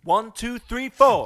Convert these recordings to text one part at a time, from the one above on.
1, 2, 3, 4.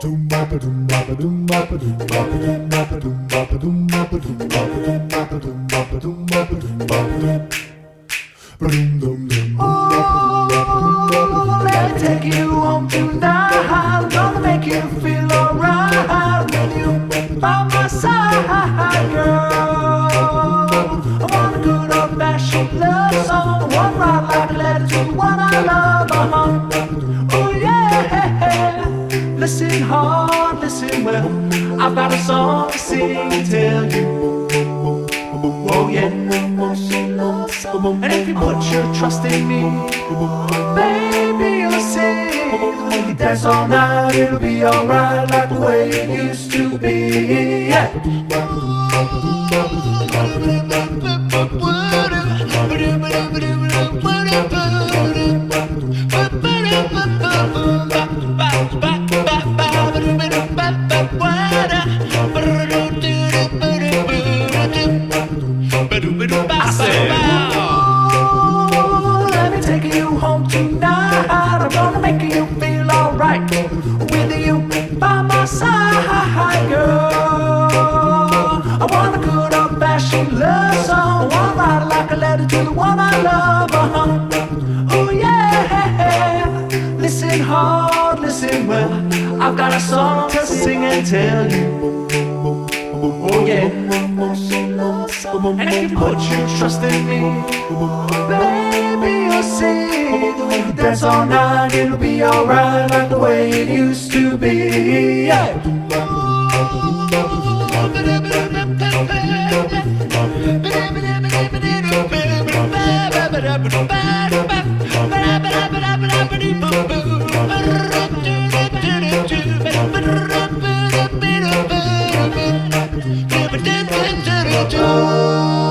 Oh, let me take you home tonight. I'm gonna make you feel alright with you by my side, girl. I want a good old-fashioned love song, one right like a letter to the one I love. Oh yeah, listen hard, listen well. I've got a song to sing and tell you. Oh yeah, and if you put your trust in me, baby, you'll see. You dance all night, it'll be alright, like the way it used to be. Yeah. Let me take you home tonight. I'm gonna make you feel alright with you by my side, girl. I want a good old-fashioned love song, one right like a letter to the one I love. Oh yeah, listen hard, listen well. I've got a song to sing and tell you. Oh yeah, and if you put your trust in me, baby, you'll see. Dance all night, it'll be alright, like the way it used to be. Yeah. Do